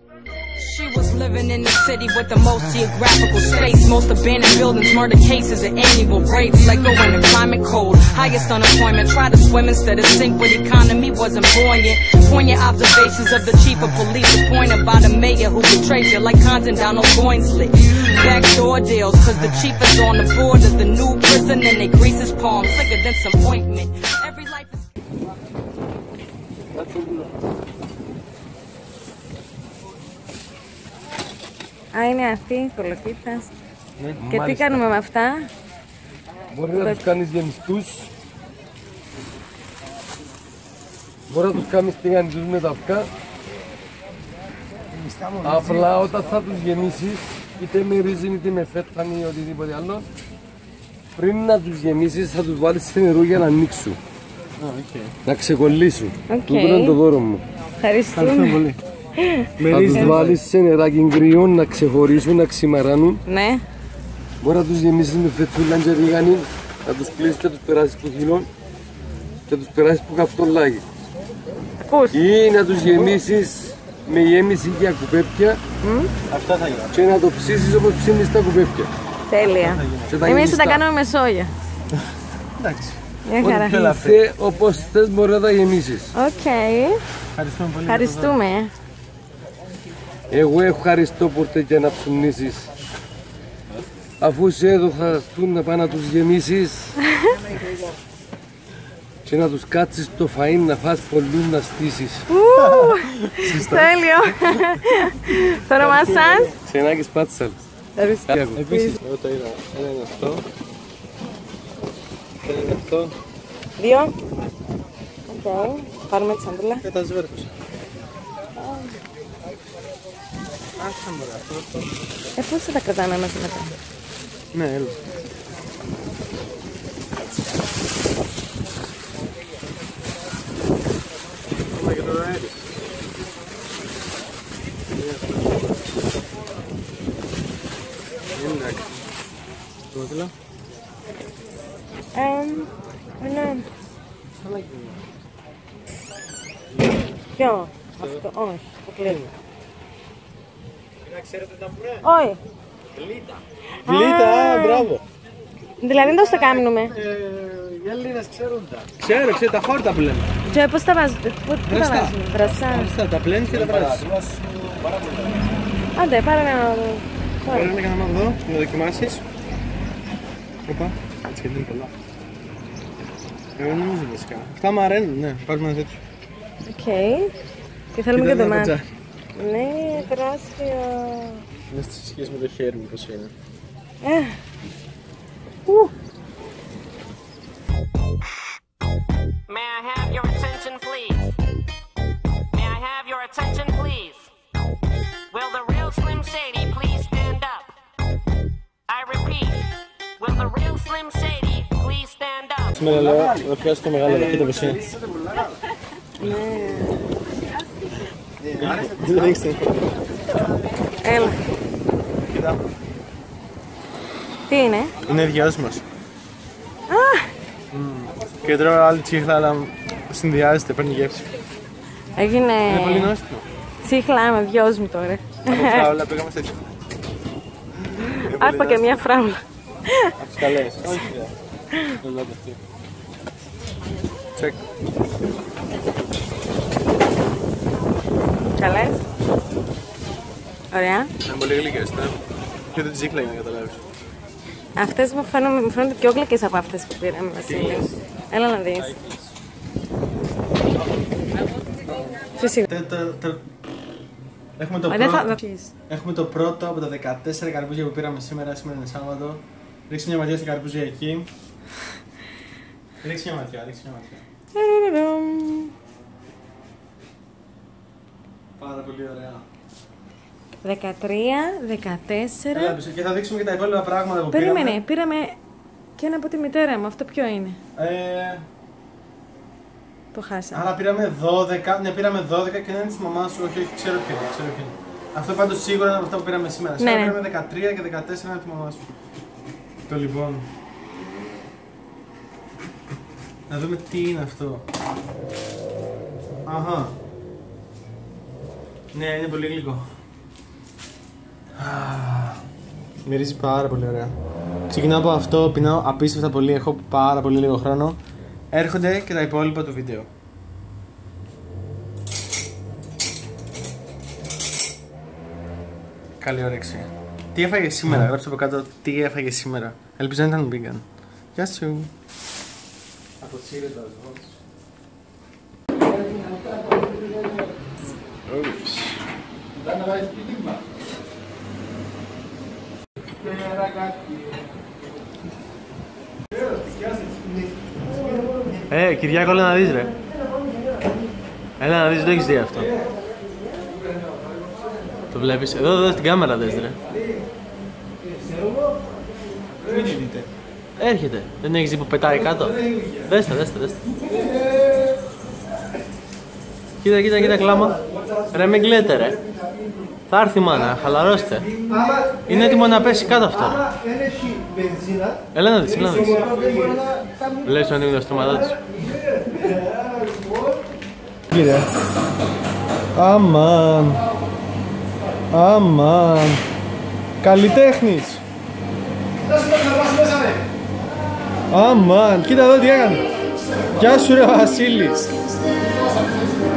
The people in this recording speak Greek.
She was living in the city with the most geographical space, most abandoned buildings, murder cases, and annual rates. Like going to climate cold, highest unemployment. Try to swim instead of sink, but economy wasn't buoyant. Poignant observations of the chief of police, appointed by the mayor who betrayed you like Hans and Donald Goinslet. Backdoor deals, cause the chief is on the board of the new prison and they grease his palms slicker than some ointment. Every life is... Α, είναι αυτή η κολοκύθας. Και τι κάνουμε με αυτά? Μπορεί να τους κάνεις γεμιστούς. Μπορεί να τους κάνεις τηγανιτούς με τα αυκά. Απλά όταν θα τους γεμίσεις, είτε με ρύζι είτε με φέτα ή οτιδήποτε άλλο, πριν να τους γεμίσεις θα τους βάλεις σε νερό για να ανοίξουν. Να ξεκολλήσουν. Τούτο είναι το δώρο μου. Ευχαριστούμε πολύ. Θα τους βάλεις σε νεράκι κρύο να ξεχωρίσουν, να ξημαράνουν. Ναι. Μπορεί να τους γεμίσεις με φετσούλα και ρίγανη, να τους κλείσεις και τους περάσεις που χειλόν και τους περάσεις που καυτολάκι. Πώς? Ή να τους γεμίσεις με γέμιση για κουπέπια και να το ψήσεις όπως ψήνεις τα κουπέπια. Τέλεια. Εμείς θα τα κάνουμε με σόγια. Εντάξει. Μια χαρά. Όπως θες μπορεί να τα γεμίσεις. Οκ. Ευχαριστούμε. Εγώ ευχαριστώ που ήρθε και να ψουνίσεις. Αφού σε έδωσα να πάει να τους γεμίσεις και να τους κάτσεις το φαΐν να φας πολλούς να στήσεις. Τέλειο. Το όνομα σας? Ξενάκης Πάτσαλ. Επίσης. Εγώ το είδα. Ένα είναι αυτό. Ένα είναι αυτό. Δύο. Οκ. Πάρουμε τη σαντούλα. Και τα σβέρκους. Πώς θα τα κρατάμε μαζί μετά? Ναι, έλα. Ναι. Ποιο? Αυτό, όχι, το κλείνω. Όχι. Γλίτα, μπράβο. Δηλαδή δεν το κάνουμε. Οι Έλληνες ξέρουν τα. Ξέρω, τα χόρτα που λέμε. Και πώς τα βάζετε, πού τα βάζουμε, βραστά. Τα πλένεις και τα βράζεις. Άντε, πάρε ένα... Πάρε ένα κανένα εδώ, να δοκιμάσεις. Οπα, έτσι και είναι πολλά. Εγώ νομίζω βασικά. Αυτά μου αρένουν, ναι, πάρουμε ένα τέτοιο. Οκ. Και θέλουμε και το μάτι. Ναι, τεράστιο. Είναι στη σχέση με το χέρι μου πώς είναι. May I have your attention, please? May I have your attention, please? Will the real Slim Shady please stand up? I repeat, will the real Slim Shady please stand up? Σήμερα λέω να πιάσω το μεγάλο δαχτύτο πως είναι. Έλα. Κοίτα. Τι είναι? Είναι δυο μας. Και τρώω άλλη τσίχλα, αλλά συνδυάζεται, παίρνει γεύση. Έγινε... Είναι πολύ νόστιμο. Τσίχλα με δυος μου τώρα. Από φράουλα πήγαμε σε έτσι. Άρπα και μια φράουλα. Από τις καλές. Όχι, δεν λέω αυτή. Τσεκ. Καλές. Ωραία. Είναι πολύ γλυκές, ναι. Και το τσίχλα είναι, καταλάβεις. Αυτές μου φαίνονται πιο γλυκές από αυτές που πήραμε, Βασίλη. Έλα να δεις. Έχουμε το πρώτο από τα 14 καρπούζια που πήραμε σήμερα. Σήμερα είναι Σάββατο. Ρίξε μια ματιά στα καρπούζια εκεί. Ρίξε μια ματιά. Πάρα πολύ ωραία. 13, 14... Και θα δείξουμε και τα υπόλοιπα πράγματα που Περίμενε, πήραμε και ένα από τη μητέρα μου. Αυτό ποιο είναι? Το χάσαμε. Άρα πήραμε 12, ναι πήραμε 12 και ένα είναι της μαμάς σου, όχι, ξέρω ποιο είναι. Αυτό πάντως σίγουρα είναι από αυτά που πήραμε σήμερα. Σήμερα πήραμε 13 και 14 είναι από τη μαμά σου. Το λοιπόν. Να δούμε τι είναι αυτό. Αχα. Ναι, είναι πολύ γλυκό. Μυρίζει πάρα πολύ ωραία. Ξεκινάω από αυτό, πεινάω απίστευτα πολύ, έχω πάρα πολύ λίγο χρόνο. Έρχονται και τα υπόλοιπα του βίντεο. Καλή όρεξη. Τι έφαγε σήμερα, γράψτε από κάτω τι έφαγε σήμερα. Ελπίζω να ήταν vegan. Γεια σου. Αποσύρε το ασβόλτ. Κυριάκο, έλα να δεις ρε. Έλα να δεις, το έχεις δει αυτό. Το βλέπεις, εδώ στην κάμερα δες ρε. Έρχεται, δεν έχεις δει που πετάει κάτω. Δες τα. Κοίτα κλάμα. Ρε μην κλαίτε ρε. Θα έρθει η μάνα, χαλαρώστε. Είναι έτοιμο να πέσει κάτω αυτό. Έλα να δεις. Βλέπεις τον ανοίγει το στόματά της. Κύριε. Αμάν. Καλλιτέχνης. Αμάν, κοίτα εδώ τι έκανε. Γεια σου ρε Βασίλης.